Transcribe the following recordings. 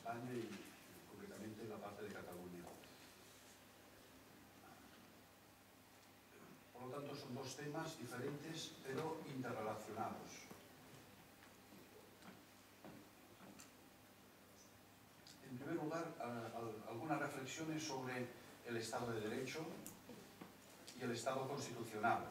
España y concretamente en la parte de Cataluña. Por lo tanto, son dos temas diferentes pero interrelacionados. En primer lugar, algunas reflexiones sobre el Estado de Derecho y el Estado constitucional,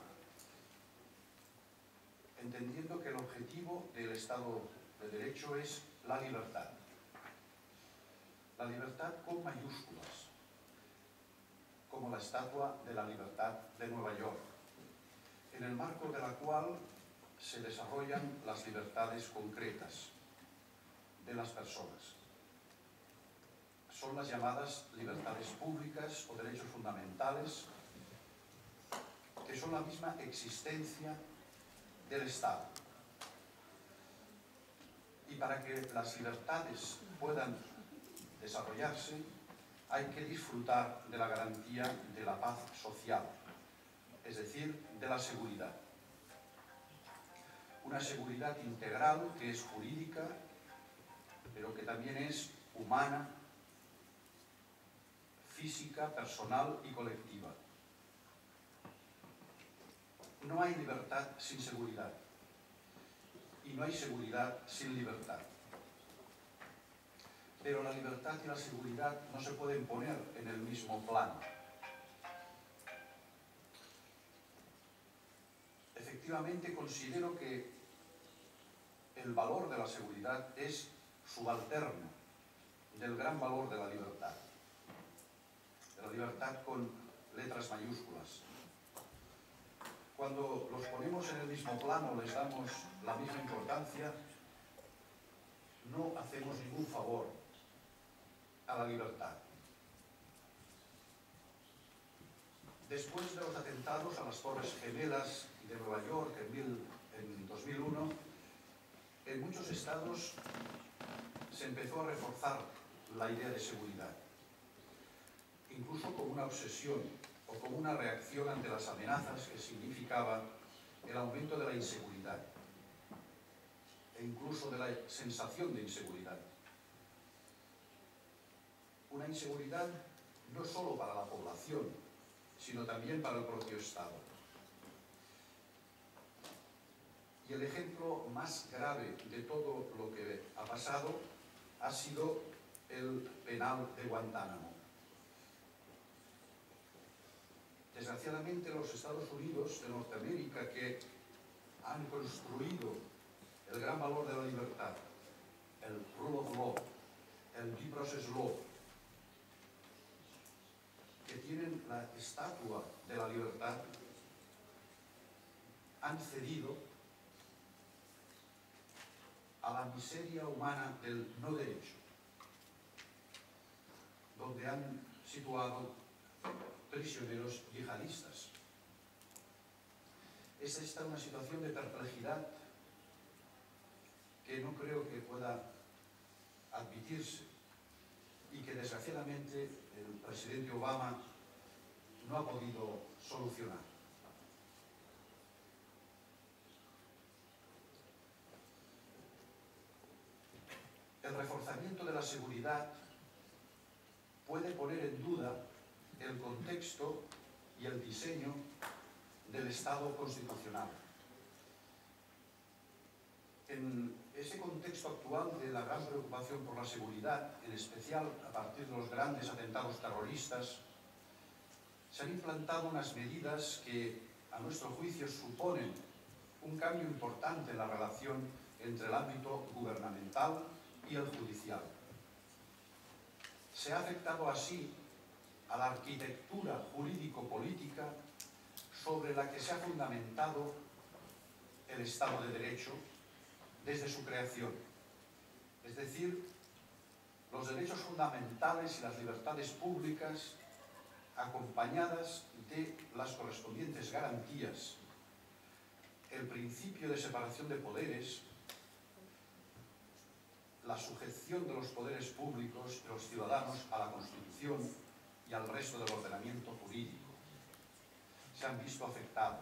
entendiendo que el objetivo del Estado de Derecho es la libertad. La libertad con mayúsculas, como la Estatua de la Libertad de Nueva York, en el marco de la cual se desarrollan las libertades concretas de las personas. Son las llamadas libertades públicas o derechos fundamentales, que son la misma existencia del Estado. Y para que las libertades puedan desarrollarse, hay que disfrutar de la garantía de la paz social, es decir, de la seguridad. Una seguridad integral que es jurídica, pero que también es humana, física, personal y colectiva. No hay libertad sin seguridad y no hay seguridad sin libertad. Pero la libertad y la seguridad no se pueden poner en el mismo plano. Efectivamente, considero que el valor de la seguridad es subalterno del gran valor de la libertad. De la libertad con letras mayúsculas. Cuando los ponemos en el mismo plano, les damos la misma importancia, no hacemos ningún favor a la libertad. Después de los atentados a las Torres Gemelas de Nueva York en 2001, en muchos estados se empezó a reforzar la idea de seguridad, incluso como una obsesión o como una reacción ante las amenazas que significaba el aumento de la inseguridad e incluso de la sensación de inseguridad. Una inseguridad no solo para la población, sino también para el propio Estado. Y el ejemplo más grave de todo lo que ha pasado ha sido el penal de Guantánamo. Desgraciadamente, los Estados Unidos de Norteamérica, que han construido el gran valor de la libertad, el rule of law, el due process law, que tienen la estatua de la libertad, han cedido a la miseria humana del no derecho, donde han situado prisioneros yihadistas. Es esta una situación de perplejidad que no creo que pueda admitirse y que desgraciadamente el presidente Obama no ha podido solucionar. El reforzamiento de la seguridad puede poner en duda el contexto y el diseño del Estado constitucional. En ese contexto actual de la gran preocupación por la seguridad, en especial a partir de los grandes atentados terroristas, se han implantado unas medidas que, a nuestro juicio, suponen un cambio importante en la relación entre el ámbito gubernamental y el judicial. Se ha afectado así a la arquitectura jurídico-política sobre la que se ha fundamentado el Estado de Derecho desde su creación. Es decir, los derechos fundamentales y las libertades públicas acompañadas de las correspondientes garantías, el principio de separación de poderes, la sujeción de los poderes públicos y los ciudadanos a la Constitución y al resto del ordenamiento jurídico, se han visto afectados.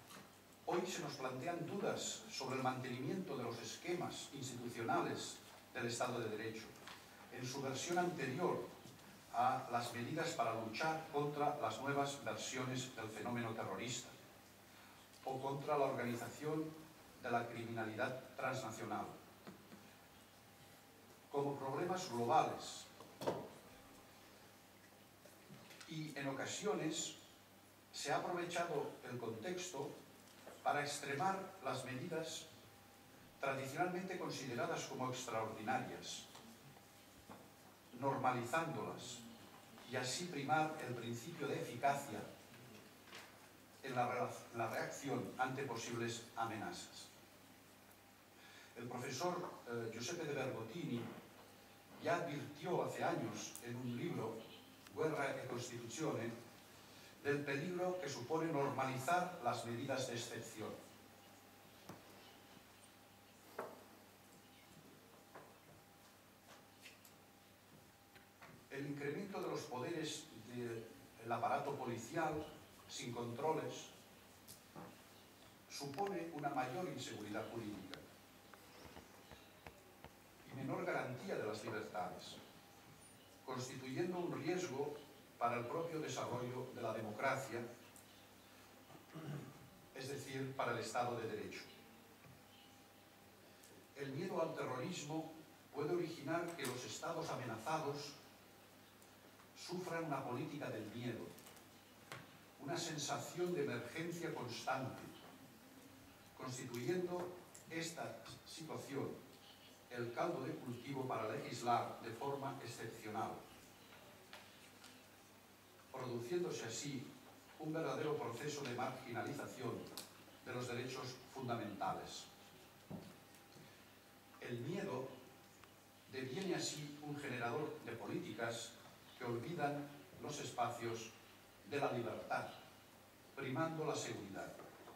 Hoy se nos plantean dudas sobre el mantenimiento de los esquemas institucionales del Estado de Derecho, en su versión anterior a las medidas para luchar contra las nuevas versiones del fenómeno terrorista o contra la organización de la criminalidad transnacional, como problemas globales y en ocasiones se ha aprovechado el contexto para extremar las medidas tradicionalmente consideradas como extraordinarias, normalizándolas y así primar el principio de eficacia en la reacción ante posibles amenazas. El profesor Giuseppe de Bergottini ya advirtió hace años en un libro, Guerra e Costituzione, del peligro que supone normalizar las medidas de excepción. El incremento de los poderes del aparato policial sin controles supone una mayor inseguridad jurídica y menor garantía de las libertades, constituyendo un riesgo para el propio desarrollo de la democracia, es decir, para el Estado de Derecho. El miedo al terrorismo puede originar que los estados amenazados sufran una política del miedo, una sensación de emergencia constante, constituyendo esta situación el caldo de cultivo para legislar de forma excepcional, produciéndose así un verdadero proceso de marginalización de los derechos fundamentales. El miedo deviene así un generador de políticas que olvidan los espacios de la libertad, primando la seguridad.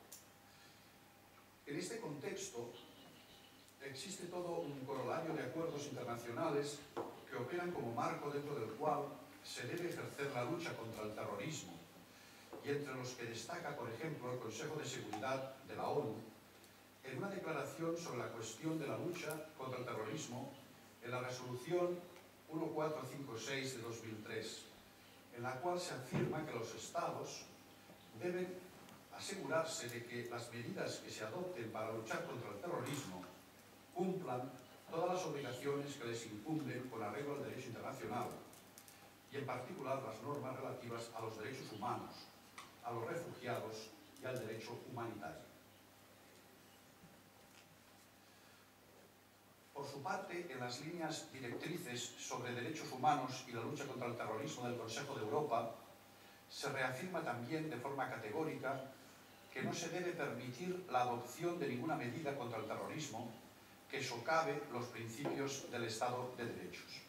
En este contexto existe todo un corolario de acuerdos internacionales que operan como marco dentro del cual se debe ejercer la lucha contra el terrorismo, y entre los que destaca, por ejemplo, el Consejo de Seguridad de la ONU, en una declaración sobre la cuestión de la lucha contra el terrorismo, en la resolución 1456 de 2003, en la cual se afirma que los Estados deben asegurarse de que las medidas que se adopten para luchar contra el terrorismo cumplan todas las obligaciones que les incumben con arreglo al derecho internacional y en particular las normas relativas a los derechos humanos, a los refugiados y al derecho humanitario. Por su parte, en las líneas directrices sobre derechos humanos y la lucha contra el terrorismo del Consejo de Europa, se reafirma también de forma categórica que no se debe permitir la adopción de ninguna medida contra el terrorismo que socave los principios del Estado de Derechos.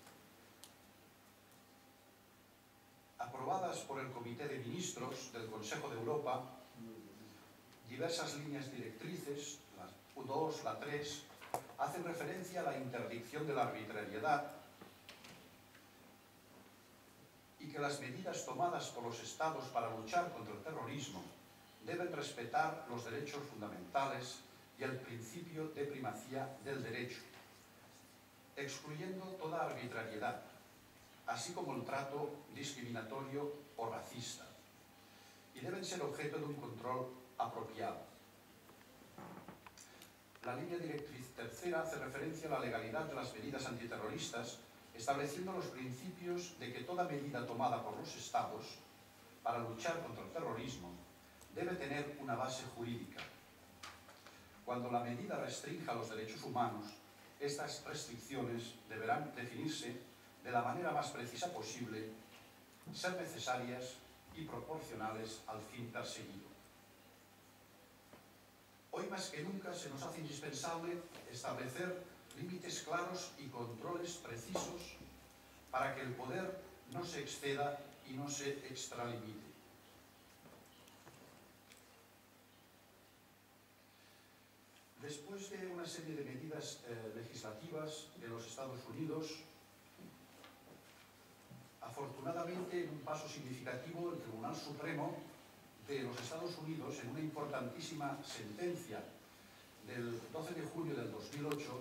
Aprobadas por el Comité de Ministros del Consejo de Europa, diversas líneas directrices, la 2, la 3, hacen referencia a la interdicción de la arbitrariedad y que las medidas tomadas por los Estados para luchar contra el terrorismo deben respetar los derechos fundamentales y el principio de primacía del derecho, excluyendo toda arbitrariedad, así como el trato discriminatorio o racista, y deben ser objeto de un control apropiado. La línea directriz tercera hace referencia a la legalidad de las medidas antiterroristas, estableciendo los principios de que toda medida tomada por los Estados para luchar contra el terrorismo debe tener una base jurídica. Cuando la medida restrinja los derechos humanos, estas restricciones deberán definirse de la manera más precisa posible, ser necesarias y proporcionales al fin perseguido. Hoy más que nunca se nos hace indispensable establecer límites claros y controles precisos para que el poder no se exceda y no se extralimite. Después de una serie de medidas legislativas en los Estados Unidos, afortunadamente, en un paso significativo, el Tribunal Supremo de los Estados Unidos, en una importantísima sentencia del 12 de junio del 2008,